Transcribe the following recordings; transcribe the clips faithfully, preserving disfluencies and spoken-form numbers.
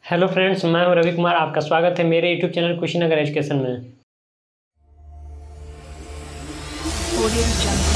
Hello friends, मैं हूं रवि कुमार। आपका स्वागत है मेरे यूट्यूब चैनल कुशीनगर एजुकेशन में। Audio Jungle.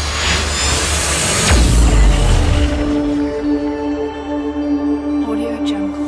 Audio Jungle.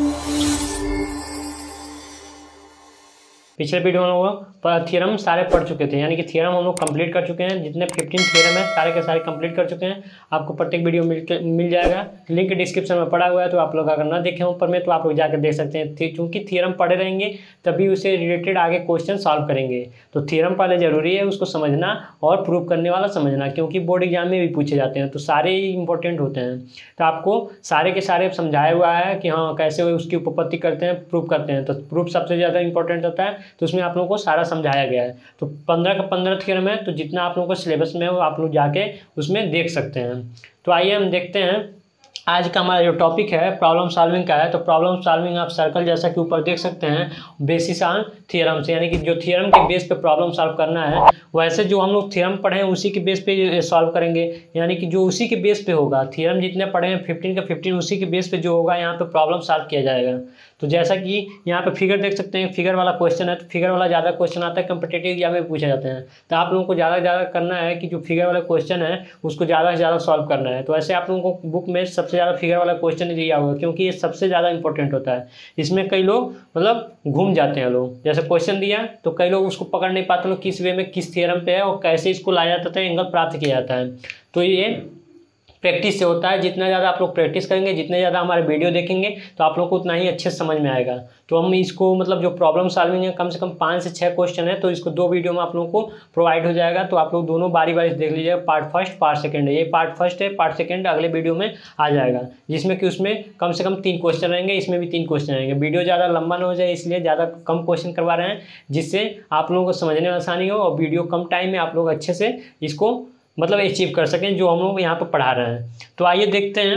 पिछले वीडियो में हम लोग थ्योरम सारे पढ़ चुके थे, यानी कि थ्योरम हम लोग कंप्लीट कर चुके हैं। जितने पंद्रह थ्योरम है सारे के सारे कंप्लीट कर चुके हैं। आपको प्रत्येक वीडियो मिल मिल जाएगा, लिंक डिस्क्रिप्शन में पड़ा हुआ है। तो आप लोग अगर ना देखें ऊपर में तो आप लोग जाकर देख सकते हैं। क्योंकि थ्योरम पढ़े रहेंगे तभी उसे रिलेटेड आगे क्वेश्चन सॉल्व करेंगे। तो थ्योरम पहले जरूरी है, उसको समझना और प्रूव करने वाला समझना, क्योंकि बोर्ड एग्जाम में भी पूछे जाते हैं तो सारे ही इंपॉर्टेंट होते हैं। तो आपको सारे के सारे समझाया हुआ है कि हाँ कैसे उसकी उपपत्ति करते हैं, प्रूफ करते हैं। तो प्रूफ सबसे ज़्यादा इंपॉर्टेंट होता है, तो उसमें आप लोगों को सारा समझाया गया है। तो पंद्रह का पंद्रह थ्योरम है, तो जितना आप लोगों को सिलेबस में है वो आप लोग जाके उसमें देख सकते हैं। तो आइए हम देखते हैं। आज का हमारा जो टॉपिक है प्रॉब्लम सॉल्विंग का है। तो प्रॉब्लम सॉल्विंग आप सर्कल जैसा कि ऊपर देख सकते हैं, बेसिस ऑन थ्योरम से, यानी कि जो थ्योरम के बेस पे प्रॉब्लम सॉल्व करना है, वैसे जो हम लोग थ्योरम पढ़े हैं उसी के बेस पे सॉल्व करेंगे। यानी कि जो उसी के बेस पे होगा, थ्योरम जितने पढ़े हैं फिफ्टीन का फिफ्टीन उसी के बेस पे जो होगा यहाँ पे प्रॉब्लम सॉल्व किया जाएगा। तो जैसा कि यहाँ पे फिगर देख सकते हैं, फिगर वाला क्वेश्चन है। तो फिगर वाला ज़्यादा क्वेश्चन आता है, कम्पिटेटिव एग्जाम में पूछे जाते हैं। तो आप लोगों को ज़्यादा से ज़्यादा करना है कि जो फिगर वाला क्वेश्चन है उसको ज़्यादा से ज़्यादा सॉल्व करना है। तो ऐसे आप लोगों को बुक में सबसे ज़्यादा फिगर वाला क्वेश्चन दिया होगा, क्योंकि ये सबसे ज़्यादा इंपॉर्टेंट होता है। इसमें कई लोग मतलब घूम जाते हैं लोग। जैसे क्वेश्चन दिया तो कई लोग उसको पकड़ नहीं पाते लोग, किस वे में किस थ्योरम पे है और कैसे इसको लाया जाता है, एंगल प्राप्त किया जाता है। तो ये प्रैक्टिस से होता है। जितना ज़्यादा आप लोग प्रैक्टिस करेंगे, जितने ज़्यादा हमारे वीडियो देखेंगे, तो आप लोग को उतना ही अच्छे से समझ में आएगा। तो हम इसको मतलब जो प्रॉब्लम सॉल्विंग है कम से कम पाँच से छः क्वेश्चन है, तो इसको दो वीडियो में आप लोगों को प्रोवाइड हो जाएगा। तो आप लोग दोनों बारी बारी से देख लीजिएगा। पार्ट फर्स्ट पार्ट सेकंड है, ये पार्ट फर्स्ट है, पार्ट सेकंड अगले वीडियो में आ जाएगा, जिसमें कि उसमें कम से कम तीन क्वेश्चन रहेंगे, इसमें भी तीन क्वेश्चन रहेंगे। वीडियो ज़्यादा लंबा ना हो जाए इसलिए ज़्यादा कम क्वेश्चन करवा रहे हैं, जिससे आप लोगों को समझने में आसानी हो और वीडियो कम टाइम में आप लोग अच्छे से इसको मतलब अचीव कर सकें जो हम लोग यहाँ पर पढ़ा रहे हैं। तो आइए देखते हैं।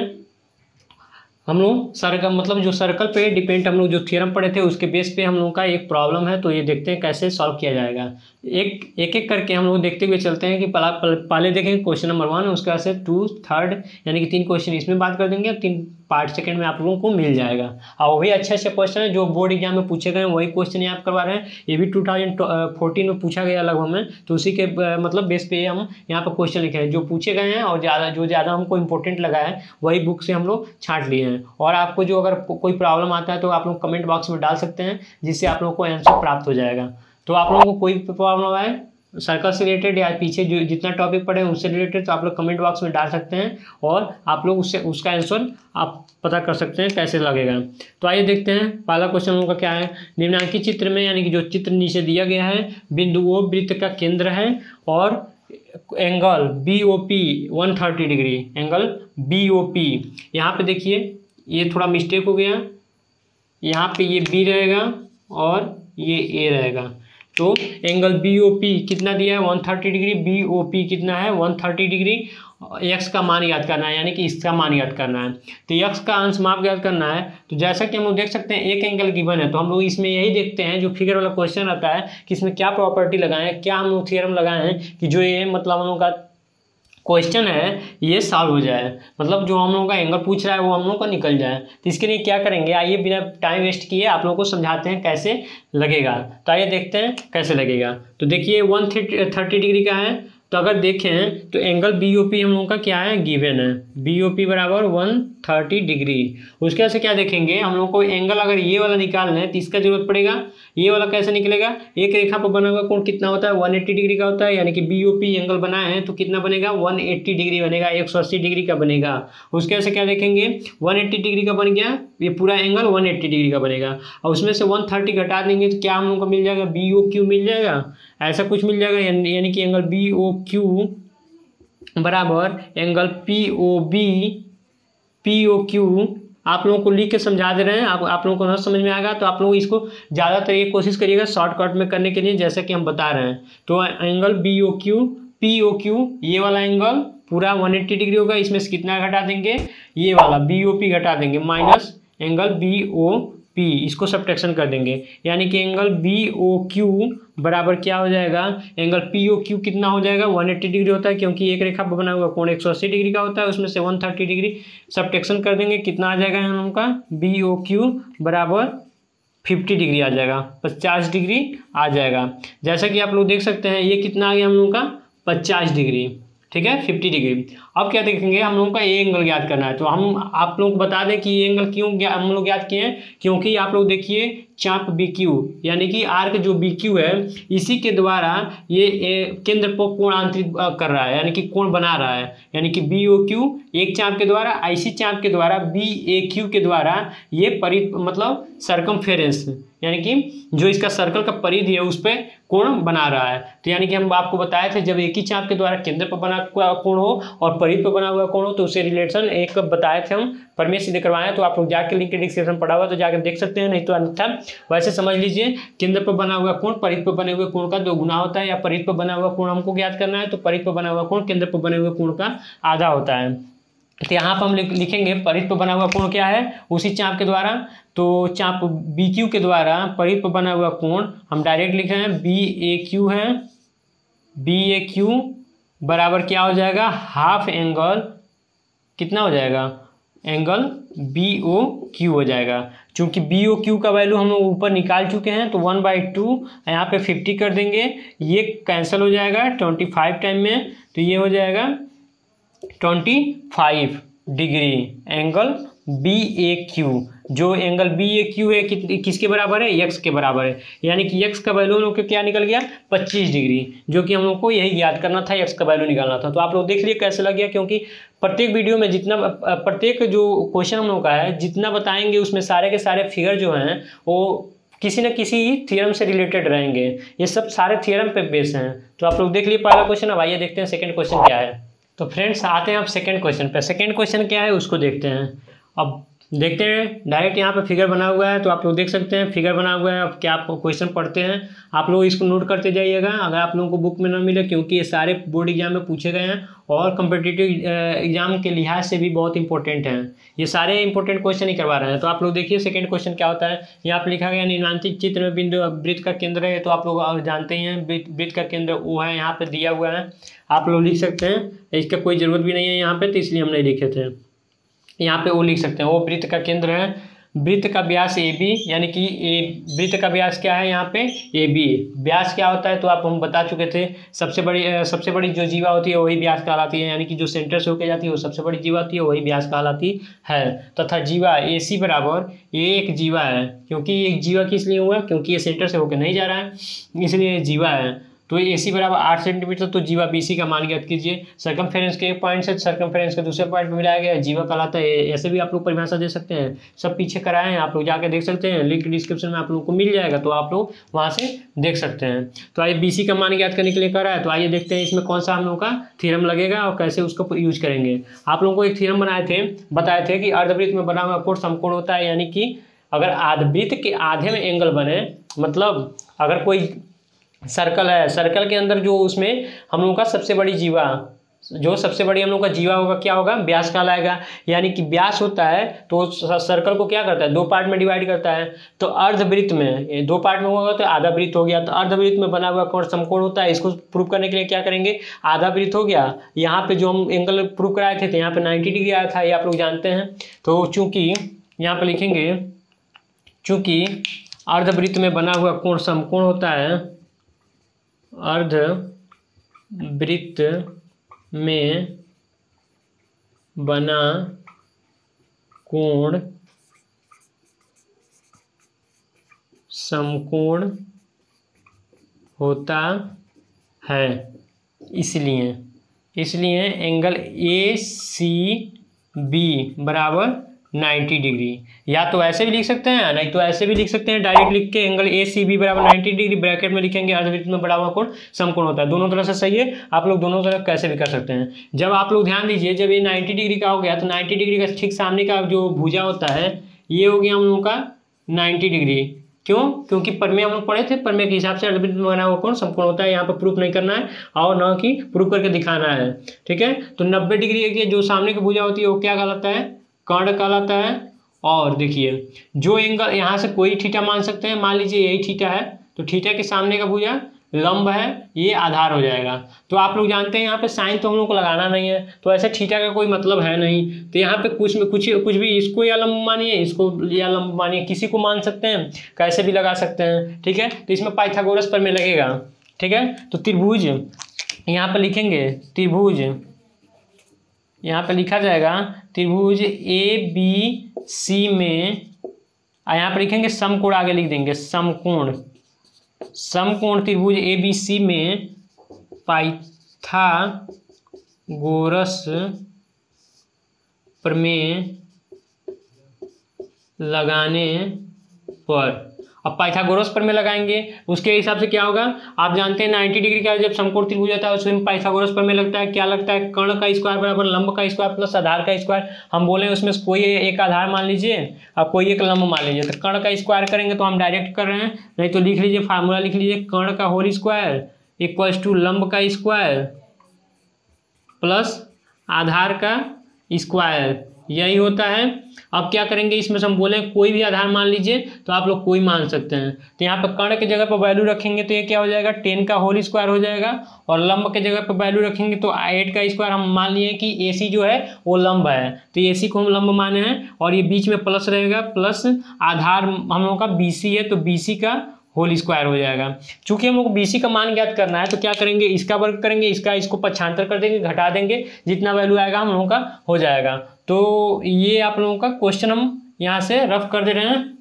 हम लोग सर्कल मतलब जो सर्कल पे डिपेंड हम लोग जो थ्योरम पढ़े थे उसके बेस पे हम लोगों का एक प्रॉब्लम है। तो ये देखते हैं कैसे सॉल्व किया जाएगा। एक एक एक करके हम लोग देखते हुए चलते हैं कि पहले देखेंगे क्वेश्चन नंबर वन, उसके बाद से टू थर्ड, यानी कि तीन क्वेश्चन इसमें बात कर देंगे। तीन पार्ट सेकंड में आप लोगों को मिल जाएगा। और वही अच्छे अच्छे क्वेश्चन है जो बोर्ड एग्जाम में पूछे गए, वही क्वेश्चन याद करवा रहे हैं। ये भी टू थाउजेंड फोर्टीन में पूछा गया लगभग में, तो उसी के मतलब बेस पे हम यहाँ पर क्वेश्चन लिखे हैं जो पूछे गए हैं, और ज़्यादा जो ज़्यादा हमको इंपॉर्टेंट लगा है वही बुक से हम लोग छांट लिए हैं। और आपको जो अगर कोई प्रॉब्लम आता है तो आप लोग कमेंट बॉक्स में डाल सकते हैं, जिससे आप लोगों को आंसर प्राप्त हो जाएगा। तो आप लोगों को कोई प्रॉब्लम आए सर्कल से रिलेटेड या पीछे जो जितना टॉपिक पढ़े हैं उससे रिलेटेड, तो आप लोग कमेंट बॉक्स में डाल सकते हैं और आप लोग उससे उसका आंसर आप पता कर सकते हैं कैसे लगेगा। तो आइए देखते हैं। पहला क्वेश्चन हम लोग का क्या है। निम्नांकित चित्र में, यानी कि जो चित्र नीचे दिया गया है, बिंदु ओ वृत्त का केंद्र है और angle B O P one thirty degree, angle B O P. यहाँ पे देखिए ये थोड़ा मिस्टेक हो गया, यहाँ पे ये बी रहेगा और ये ए रहेगा। तो एंगल बी ओ पी कितना दिया है one thirty degree, B O P कितना है वन थर्टी डिग्री। एक्स का मान याद करना है, यानी कि इसका मान याद करना है। तो एक्स का अंश माप याद करना है। तो जैसा कि हम लोग देख सकते हैं एक एंगल गिवन है, तो हम लोग इसमें यही देखते हैं जो फिगर वाला क्वेश्चन रहता है कि इसमें क्या प्रॉपर्टी लगाएं, क्या हम लोग थ्योरम लगाए हैं कि जो ये मतलब हम लोग का क्वेश्चन है ये सॉल्व हो जाए, मतलब जो हम लोगों का एंगल पूछ रहा है वो हम लोग का निकल जाए। तो इसके लिए क्या करेंगे, आइए बिना टाइम वेस्ट किए आप लोगों को समझाते हैं कैसे लगेगा। तो आइए देखते हैं कैसे लगेगा। तो देखिए वन थर्टी डिग्री का है, तो अगर देखें तो एंगल बी ओ पी हम लोगों का क्या है गिवन है, बी ओ पी बराबर वन थर्टी डिग्री। उसके बाद से क्या देखेंगे हम लोग को, एंगल अगर ये वाला निकालना है तो इसका जरूरत पड़ेगा। ये वाला कैसे निकलेगा, एक रेखा पर बना हुआ कोण कितना होता है वन एट्टी डिग्री का होता है, यानी कि बी ओ पी एंगल बनाए हैं तो कितना बनेगा वन एट्टी डिग्री बनेगा, एक सौ अस्सी डिग्री का बनेगा। उसके बाद से क्या देखेंगे वन एट्टी डिग्री का बन गया, ये पूरा एंगल वन एट्टी डिग्री का बनेगा। और उसमें से वन थर्टी घटा देंगे तो क्या हम लोग को मिल जाएगा, बी ओ क्यू मिल जाएगा, ऐसा कुछ मिल जाएगा। यानी कि एंगल बी ओ क्यू बराबर angle P O B P O Q. आप लोगों को लिख के समझा दे रहे हैं, आप आप लोगों को ना समझ में आएगा तो आप लोग इसको ज़्यादातर ये कोशिश करिएगा शॉर्टकट में करने के लिए, जैसे कि हम बता रहे हैं। तो angle B O Q P O Q, ये वाला एंगल पूरा वन एट्टी डिग्री होगा, इसमें से कितना घटा देंगे, ये वाला बी ओ पी घटा देंगे, minus angle B O P, इसको सब्ट्रैक्शन कर देंगे, यानी कि एंगल बी ओ क्यू बराबर क्या हो जाएगा, एंगल पी ओ क्यू कितना हो जाएगा, एक सौ अस्सी डिग्री होता है, क्योंकि एक रेखा पर बना हुआ कोण एक सौ अस्सी डिग्री का होता है, उसमें से एक सौ तीस डिग्री सब्ट्रैक्शन कर देंगे, कितना आ जाएगा हम लोग का, बी ओ क्यू बराबर पचास डिग्री आ जाएगा, पचास डिग्री आ जाएगा। जैसा कि आप लोग देख सकते हैं ये कितना आ गया हम लोग का, पचास डिग्री, ठीक है, पचास डिग्री। अब क्या देखेंगे, हम लोगों का ये एंगल ज्ञात करना है, तो हम आप लोगों को बता दें कि ये एंगल क्यों हम लोग ज्ञात किए हैं, क्योंकि आप लोग देखिए चाप बी क्यू, यानी कि आर्क जो बी क्यू है इसी के द्वारा ये, ये केंद्र पर कोण आंतरित कर रहा है, यानी कि कोण बना रहा है, यानी कि बी ओ क्यू एक चाप के द्वारा, इसी चाप के द्वारा बी ए क्यू के द्वारा ये परि मतलब सर्कमफेरेंस, यानी कि जो इसका सर्कल का परिधि है उस पर कोण बना रहा है। तो यानी कि हम आपको बताए थे जब एक ही चाप के द्वारा केंद्र पर बना कोण हो और परिधि पर बना हुआ कोण हो तो उसे रिलेशन एक बताए थे हम, परमेश सीधे करवाए, तो आप लोग जाके लिंक के डिस्क्रिप्शन पढ़ा हुआ तो जाकर देख सकते हैं, नहीं तो अन्यथा वैसे समझ लीजिए केंद्र पर बना हुआ कोण परिधि पर बने हुए कोण का दो गुना होता है, या परिधि पर बना हुआ कोण हमको ज्ञात करना है तो परिधि पर बना हुआ कोण केंद्र पर बने हुए कोण का आधा होता है। तो यहाँ पर हम लिखेंगे परिधि पर बना हुआ कोण क्या है, उसी चाप के द्वारा, तो चाप बी क्यू के द्वारा परिधि पर बना हुआ कोण हम डायरेक्ट लिख रहे हैं बी ए क्यू है, बी ए क्यू बराबर क्या हो जाएगा, हाफ एंगल कितना हो जाएगा, एंगल बी ओ क्यू हो जाएगा। चूंकि बी ओ क्यू का वैल्यू हम लोग ऊपर निकाल चुके हैं तो वन बाई टू यहाँ पे फिफ्टी कर देंगे, ये कैंसिल हो जाएगा ट्वेंटी फाइव टाइम में, तो ये हो जाएगा twenty five degree angle B A Q, जो एंगल बी ए क्यू है कि, किसके बराबर है, एक्स के बराबर है, यानी कि एक्स का वैल्यू हम लोग को क्या निकल गया, पच्चीस डिग्री, जो कि हम लोग को यही याद करना था, एक्स का वैल्यू निकालना था। तो आप लोग देख लिए कैसे लग गया, क्योंकि प्रत्येक वीडियो में जितना प्रत्येक जो क्वेश्चन हम लोग का है जितना बताएंगे उसमें सारे के सारे फिगर जो हैं वो किसी न किसी थ्योरम से रिलेटेड रहेंगे, ये सब सारे थ्योरम पे बेस हैं। तो आप लोग देख लिए पहला क्वेश्चन, अब आइए देखते हैं सेकंड क्वेश्चन क्या है। तो फ्रेंड्स आते हैं अब सेकंड क्वेश्चन पे, सेकंड क्वेश्चन क्या है उसको देखते हैं। अब देखते हैं डायरेक्ट यहाँ पे फिगर बना हुआ है, तो आप लोग देख सकते हैं फिगर बना हुआ है। अब क्या आप क्वेश्चन पढ़ते हैं, आप लोग इसको नोट करते जाइएगा अगर आप लोगों को बुक में ना मिले, क्योंकि ये सारे बोर्ड एग्जाम में पूछे गए हैं और कम्पिटिटिव एग्जाम के लिहाज से भी बहुत इंपॉर्टेंट हैं, ये सारे इंपॉर्टेंट क्वेश्चन ही करवा रहे हैं। तो आप लोग देखिए सेकंड क्वेश्चन क्या होता है, यहाँ पर लिखा गया निम्नांकित चित्र में बिंदु वृत्त का केंद्र है, तो आप लोग जानते ही हैं वृत्त का केंद्र वो है, यहाँ पर दिया हुआ है, आप लोग लिख सकते हैं, इसका कोई ज़रूरत भी नहीं है यहाँ पे, तो इसलिए हम नहीं लिखे थे। यहाँ पे वो लिख सकते हैं, वो वृत्त का केंद्र है, वृत्त का व्यास ए बी, यानी कि ए वृत्त का व्यास क्या है यहाँ पे, ए बी। व्यास क्या होता है तो आप हम बता चुके थे, सबसे बड़ी सबसे बड़ी जो जीवा होती है वही व्यास कहलाती है, यानी कि जो सेंटर से होकर जाती है वो सबसे बड़ी जीवा होती है, वही व्यास कहलाती है। तथा जीवा ए सी बराबर एक जीवा है, क्योंकि एक जीवा किस लिए हुआ, क्योंकि ये सेंटर से होकर नहीं जा रहा है इसलिए जीवा है। तो ए सी बराबर आठ सेंटीमीटर, तो जीवा बी सी का मान ज्ञात कीजिए। सर्कमफेरेंस के एक पॉइंट से सर्कमफेरेंस के दूसरे पॉइंट पर मिलाया गया, जीवा कहलाता है। ऐसे भी आप लोग परिभाषा दे सकते हैं, सब पीछे कराए हैं, आप लोग जाके देख सकते हैं, लिंक डिस्क्रिप्शन में आप लोगों को मिल जाएगा, तो आप लोग वहाँ से देख सकते हैं। तो आइए बी सी का मान ज्ञात करने के लिए कर रहा है, तो आइए देखते हैं इसमें कौन सा हम लोग का थ्योरम लगेगा और कैसे उसको यूज करेंगे। आप लोगों को एक थ्योरम बनाए थे, बताए थे कि अर्धवृत्त में बना हुआ कोण समकोण होता है, यानी कि अगर अर्धवृत्त के आधे में एंगल बने, मतलब अगर कोई सर्कल है, सर्कल के अंदर जो उसमें हम लोगों का सबसे बड़ी जीवा, जो सबसे बड़ी हम लोग का जीवा होगा क्या होगा, व्यास कहलाएगा। यानी कि व्यास होता है तो सर्कल को क्या करता है, दो पार्ट में डिवाइड करता है। तो अर्धवृत्त में दो पार्ट में होगा तो आधा वृत्त हो गया। तो अर्धवृत्त में बना हुआ कोण समकोण होता है, इसको प्रूव करने के लिए क्या करेंगे, आधा वृत्त हो गया। यहाँ पे जो हम एंगल प्रूव कराए थे तो यहाँ पे नाइन्टी डिग्री आया था, ये आप लोग जानते हैं। तो चूंकि यहाँ पे लिखेंगे, चूंकि अर्धवृत्त में बना हुआ कोण समकोण होता है, अर्धवृत्त में बना कोण समकोण होता है, इसलिए इसलिए एंगल ए सी बी बराबर नाइन्टी डिग्री। या तो ऐसे भी लिख सकते हैं, नहीं तो ऐसे भी लिख सकते हैं, डायरेक्ट लिख के एंगल ए सी बी बराबर नाइन्टी डिग्री ब्रैकेट में लिखेंगे, अर्धवृत्त में बड़ा हुआ कोण समकोण होता है। दोनों तरह से सही है, आप लोग दोनों तरफ कैसे भी कर सकते हैं। जब आप लोग ध्यान दीजिए, जब ये नाइन्टी डिग्री का हो गया तो नाइन्टी डिग्री का ठीक सामने का जो भुजा होता है ये हो गया हम लोगों का नाइन्टी डिग्री। क्यों, क्योंकि परमेय हम लोग पढ़े थे, परमेय के हिसाब से अर्धवृत्त में बना हुआ कोण समकोण होता है। यहाँ पर प्रूफ नहीं करना है और न कि प्रूफ करके दिखाना है, ठीक है। तो नब्बे डिग्री की जो सामने की भुजा होती है वो क्या कहलाता है, कर्ण कहलाता है, और देखिए जो एंगल यहाँ से कोई थीटा मान सकते हैं, मान लीजिए यही थीटा है, तो थीटा के सामने का भुजा लंब है, ये आधार हो जाएगा। तो आप लोग जानते हैं यहाँ पे साइन तो हम लोग को लगाना नहीं है, तो ऐसे थीटा का कोई मतलब है नहीं। तो यहाँ पे कुछ में कुछ कुछ भी, इसको या लंब मानिए, इसको या लंब मानिए, किसी को मान सकते हैं, कैसे भी लगा सकते हैं, ठीक है। तो इसमें पाइथागोरस प्रमेय लगेगा, ठीक है। तो त्रिभुज यहाँ पर लिखेंगे, त्रिभुज यहाँ पे लिखा जाएगा त्रिभुज ए बी सी में, यहाँ पर लिखेंगे समकोण, आगे लिख देंगे समकोण, समकोण त्रिभुज ए बी सी में पाइथागोरस प्रमेय लगाने पर, अब पाइथागोरस प्रमेय लगाएंगे, उसके हिसाब से क्या होगा, आप जानते हैं नब्बे डिग्री का जब समकोण त्रिभुज होता है उसमें पाइथागोरस प्रमेय लगता है। क्या लगता है, कर्ण का स्क्वायर बराबर लंब का स्क्वायर प्लस आधार का स्क्वायर। हम बोले उसमें कोई एक आधार मान लीजिए और कोई एक लंब मान लीजिए, तो कर्ण का स्क्वायर करेंगे तो हम डायरेक्ट कर रहे हैं, नहीं तो लिख लीजिए, फार्मूला लिख लीजिए, कर्ण का होल स्क्वायर इक्वल्स टू लंब का स्क्वायर प्लस आधार का स्क्वायर, यही होता है। अब क्या करेंगे, इसमें से हम बोले कोई भी आधार मान लीजिए, तो आप लोग कोई मान सकते हैं। तो यहाँ पर कर्ण की जगह पर वैल्यू रखेंगे तो ये क्या हो जाएगा, टेन का होल स्क्वायर हो जाएगा, और लंब के जगह पर वैल्यू रखेंगे तो एट का स्क्वायर। हम मान लिए कि ए सी जो है वो लंब है, तो ए सी को हम लंब माने हैं, और ये बीच में प्लस रहेगा, प्लस आधार हम लोगों का बी सी है, तो बी सी का होल स्क्वायर हो जाएगा। चूंकि हम लोग को बीसी का मान ज्ञात करना है, तो क्या करेंगे, इसका वर्ग करेंगे, इसका इसको पक्षांतर कर देंगे, घटा देंगे, जितना वैल्यू आएगा हम लोगों का हो जाएगा। तो ये आप लोगों का क्वेश्चन हम यहाँ से रफ कर दे रहे हैं,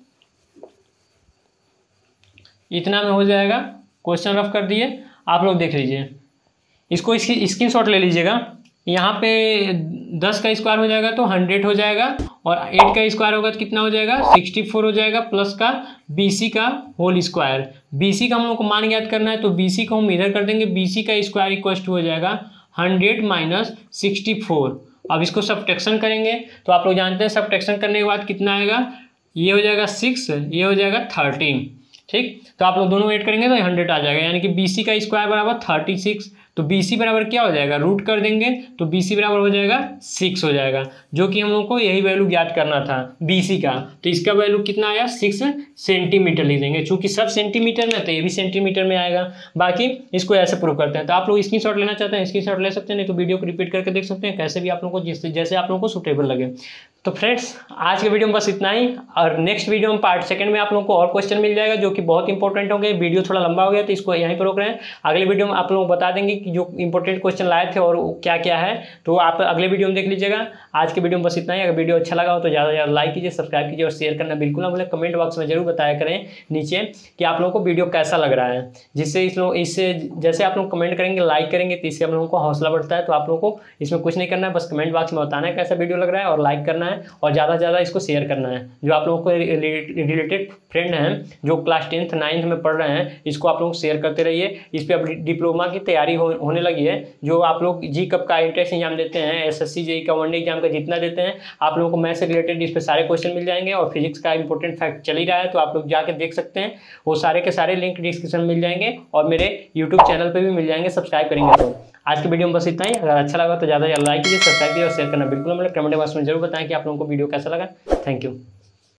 इतना में हो जाएगा, क्वेश्चन रफ कर दिए, आप लोग देख लीजिए, इसको इसकी स्क्रीनशॉट ले लीजिएगा। यहाँ पे दस का स्क्वायर हो जाएगा तो हंड्रेड हो जाएगा, और एट का स्क्वायर होगा तो कितना हो जाएगा, सिक्सटी फोर हो जाएगा, प्लस का बीसी का होल स्क्वायर। बीसी का हम लोग को मान ज्ञात करना है, तो बीसी को हम इधर कर देंगे, बीसी का स्क्वायर इक्वल टू हो जाएगा हंड्रेड माइनस सिक्सटी फोर। अब इसको सब्ट्रैक्शन करेंगे, तो आप लोग जानते हैं सब्ट्रैक्शन करने के बाद कितना आएगा, ये हो जाएगा सिक्स, ये हो जाएगा थर्टीन, ठीक। तो आप लोग दोनों ऐड करेंगे तो हंड्रेड आ जाएगा, यानी कि बीसी का स्क्वायर बराबर थर्टी सिक्स। तो बीसी बराबर क्या हो जाएगा, रूट कर देंगे तो बीसी बराबर हो जाएगा सिक्स हो जाएगा, जो कि हम लोग को यही वैल्यू ज्ञात करना था बीसी का। तो इसका वैल्यू कितना आया, सिक्स सेंटीमीटर लिख देंगे, चूंकि सब सेंटीमीटर में तो ये भी सेंटीमीटर में आएगा। बाकी इसको ऐसे प्रूव करते हैं। तो आप लोग स्क्रीनशॉट लेना चाहते हैं स्क्रीनशॉट ले सकते हैं, नहीं तो वीडियो को रिपीट करके देख सकते हैं, कैसे भी आप लोगों को जिससे जैसे आप लोगों को सूटेबल लगे। तो फ्रेंड्स आज के वीडियो में बस इतना ही, और नेक्स्ट वीडियो में पार्ट सेकंड में आप लोगों को और क्वेश्चन मिल जाएगा जो कि बहुत इंपॉर्टेंट होंगे। वीडियो थोड़ा लंबा हो गया तो इसको यहीं पर रोक रहे हैं, अगले वीडियो में आप लोग बता देंगे कि जो इंपॉर्टेंट क्वेश्चन लाए थे और क्या क्या है, तो आप अगले वीडियो में देख लीजिएगा। आज के वीडियो में बस इतना ही। अगर वीडियो अच्छा लगा हो तो ज़्यादा से ज़्यादा लाइक कीजिए, सब्सक्राइब कीजिए और शेयर करना बिल्कुल ना भूलें। कमेंट बॉक्स में जरूर बताया करें नीचे कि आप लोगों को वीडियो कैसा लग रहा है, जिससे इस लोग इससे जैसे आप लोग कमेंट करेंगे, लाइक करेंगे, तो इससे हम लोगों को हौसला बढ़ता है। तो आप लोगों को इसमें कुछ नहीं करना है, बस कमेंट बॉक्स में बताना है कैसा वीडियो लग रहा है, और लाइक करना है, और ज़्यादा से ज़्यादा इसको शेयर करना है। जो आप लोगों को रिलेटेड फ्रेंड हैं जो क्लास टेंथ नाइन्थ में पढ़ रहे हैं, इसको आप लोग शेयर करते रहिए। इस पर अब डिप्लोमा की तैयारी हो, होने लगी है। जो आप लोग जी कप का इंट्रेंस एग्जाम देते हैं, एसएससी जेई का वनडे एग्जाम का जितना देते हैं, आप लोगों को मैथ से रिलेटेड इस पर सारे क्वेश्चन मिल जाएंगे, और फिजिक्स का इंपॉर्टेंट फैक्ट चल ही रहा है, तो आप लोग जाके देख सकते हैं। वो सारे के सारे लिंक डिस्क्रिप्शन में मिल जाएंगे, और मेरे यूट्यूब चैनल पर भी मिल जाएंगे, सब्सक्राइब करेंगे तो। आज के वीडियो में बस इतना ही। अगर अच्छा लगा तो ज़्यादा ज़्यादा लाइक कीजिए, सब्सक्राइब कीजिए और शेयर करना बिल्कुल मतलब कमेंट बॉक्स में जरूर बताएं कि आप लोगों को वीडियो कैसा लगा। Thank you.